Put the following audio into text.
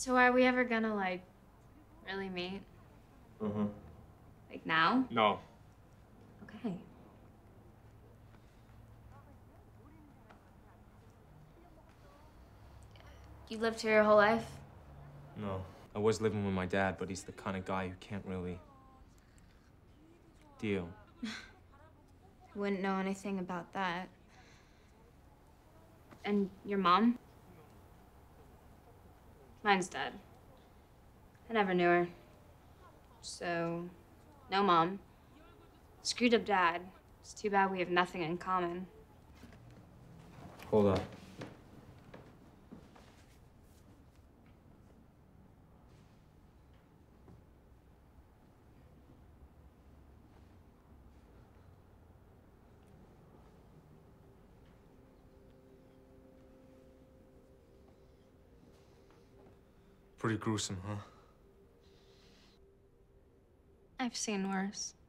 So are we ever gonna, like, really meet? Mm-hmm. Like, now? No. Okay. You lived here your whole life? No. I was living with my dad, but he's the kind of guy who can't really deal. I wouldn't know anything about that. And your mom? Mine's dead. I never knew her. So, no mom. Screwed up dad. It's too bad we have nothing in common. Hold on. Pretty gruesome, huh? I've seen worse.